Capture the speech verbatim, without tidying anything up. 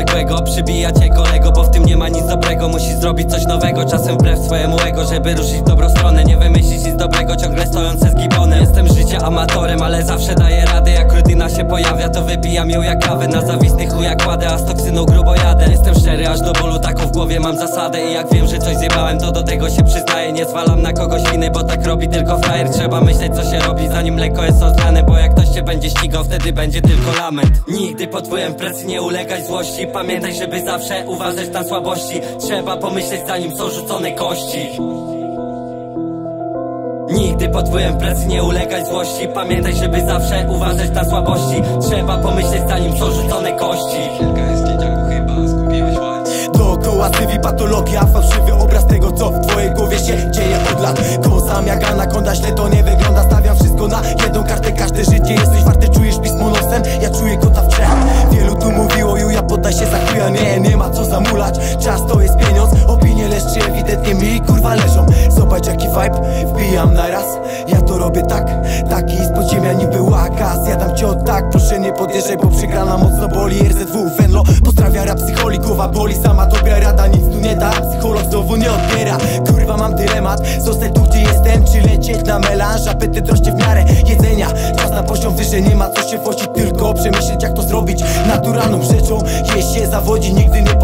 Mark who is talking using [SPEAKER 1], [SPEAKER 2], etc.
[SPEAKER 1] zwykłego. Przybija cię kolego, bo w tym nie ma nic dobrego. Musisz zrobić coś nowego, czasem wbrew swojemu ego, żeby ruszyć w dobrą stronę. Nie wymyślić nic dobrego, ciągle stojące z gibonem. Jestem życia amatorem, ale zawsze daję radę. Jak rutyna się pojawia, to wypijam ją jak kawę. Na zawistnych chuja kładę, a z toksyną grubo jadę. Jestem szczery aż do bólu, taką w głowie mam zasadę. I jak wiem, że coś zjebałem, to do tego się przyznaję. Nie zwalam na kogoś winy, bo tak robi tylko frajer. Trzeba myśleć, co się robi, zanim mleko jest rozlane, bo jak ktoś cię będzie ścigał, wtedy będzie tylko lament. Nigdy pod wpływem presji nie ulegać złości. Pamiętaj, żeby zawsze uważać na słabości. Trzeba pomyśleć, zanim są rzucone kości. Nigdy pod wpływem presji nie ulegać złości. Pamiętaj, żeby zawsze uważać na słabości. Trzeba pomyśleć, zanim są rzucone kości.
[SPEAKER 2] Dookoła sywi patologia, fałszywy obraz tego, co w twojej głowie się dzieje od lat. Kozam jak anakonda, źle to nie wygląda. Stawiam wszystko na jedną kartę, każde życie jesteś warte. Czujesz pismo nosem, ja czuję kota w trzech. Wielu tu mówiło, juja poddaj się za chuja. Nie, nie ma co zamulać, czas to jest pieniądz. Opinie leszczy ewidentnie mi kurwa leżą. Zobacz jaki vibe, wbijam naraz. Ja to robię tak, taki z podziemia niby łaka. Zjadam cię od tak, proszę nie podjeżdżaj, bo przegrana mocno boli. R Z W Venlo, pozdrawia rap psycholi, głowa boli. Sama dobra rada, nic tu nie da, psycholog znowu nie odbiera. Kurwa mam dylemat, zostać tu gdzie jestem, czy lecieć na melanż. Apetyt rośnie w miarę jedzenia, czas na poziom wyżej. Nie ma co się wosić, tylko przemyśleć jak to zrobić naturalną rzeczą. Jeść się zawodzi, nigdy nie